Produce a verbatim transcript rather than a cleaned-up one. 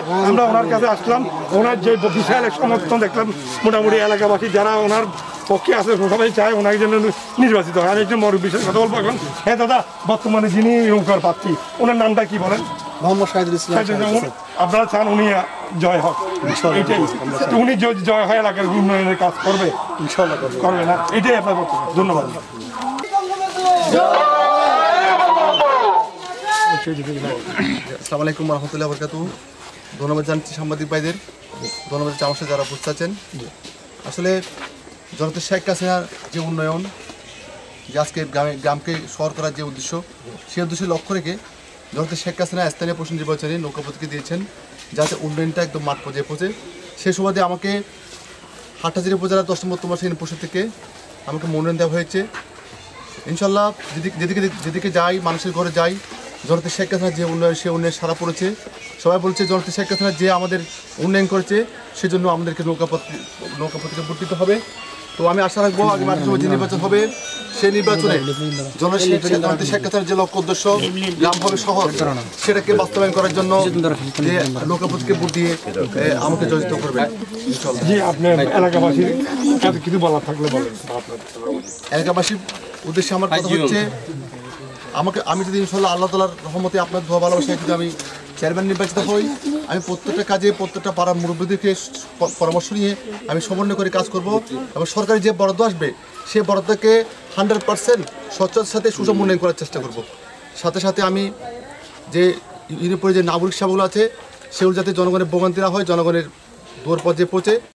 আমরা ওনার কাছে আসলাম, ওনার যে বিশাল সমর্থন দেখলাম, মোটামুটি এলাকাবাসী যারা ওনার পক্ষে আছে সবাই চায় ওনার জন্য নির্বাচিত হয়। আমি একজন মুরব্বীর কথা বলবো এখন। হ্যাঁ দাদা, বর্তমানে যিনি নৌকার প্রার্থী ওনার নামটা কি বলেন? মোহাম্মদ শাহিদুল ইসলাম। আপনারা চান উনি জয় হোক, এটাই উনি যদি জয় হয় এলাকার উন্নয়নের কাজ করবে, ইনশাআল্লাহ করবে না, এটাই আপনার বক্তব্য। ধন্যবাদ। আসসালামু আলাইকুম রহমতুল্লাহ বরকাতুহু। ধন্যবাদ জানাচ্ছি সাংবাদিক ভাইদের, ধন্যবাদ আমার সাথে যারা উপস্থিত আছেন। আসলে জনতা শেখ হাসিনার যে উন্নয়ন, যে আজকে গ্রামে গ্রামকে শহর করার যে উদ্দেশ্য, সেই উদ্দেশ্যে লক্ষ্য রেখে জনতা শেখ হাসিনা স্থানীয় প্রশাসন নির্বাচনে নৌকাপতিকে দিয়েছেন যাতে উন্নয়নটা একদম মাঠ পর্যায়ে পৌঁছে। সেই সুবাদে আমাকে হাটহাজারী উপজেলার দশ নম্বর তোমার শ্রেণী পরিষদ থেকে আমাকে মনোনয়ন দেওয়া হয়েছে। ইনশাল্লাহ যেদিকে যেদিকে যেদিকে যাই, মানুষের ঘরে যাই, জনতা শেখ হাসিনা যে উন্নয়ন, সে উন্নয়ন সারা পড়েছে। সবাই বলছে জনতা শেখ হাসিনা যে আমাদের উন্নয়ন করেছে সেজন্য আমাদেরকে নৌকাপত্র নৌকাপত্রিকে ভোট দিতে হবে। তো আমি আশা রাখবো আগামী মার্চ যে নির্বাচন হবে সেই নির্বাচনে জনতা শেখ হাসিনার যে লক্ষ্য উদ্দেশ্য গ্রাম হবে শহর, সেটাকে বাস্তবায়ন করার জন্য যে নৌকাপত্রিকে ভোট দিয়ে আমাকে জয়যুক্ত করবেন। জি, আপনার এলাকাবাসীর কাছে কিছু বলার থাকলে বলেন। এলাকাবাসীর উদ্দেশ্যে আমার কথা হচ্ছে, আমাকে আমি যদি ইনশাল্লাহ আল্লাহ তাআলার রহমতে আপনার দোয়া ভালোবাসায় যদি আমি চেয়ারম্যান নির্বাচিত হই, আমি প্রত্যেকটা কাজে প্রত্যেকটা পাড়ার মুরব্বীদেরকে পরামর্শ নিয়ে আমি সমন্বয় করে কাজ করব এবং সরকারি যে বরাদ্দ আসবে সেই বরাদ্দকে হান্ড্রেড পার্সেন্ট স্বচ্ছতার সাথে সুষম উন্নয়ন করার চেষ্টা করব। সাথে সাথে আমি যে ইউনিপরে যে নাগরিক সেবাগুলো আছে সেগুলো যাতে জনগণের ভোগান্তি না হয়, জনগণের দূর পর্যায়ে পৌঁছে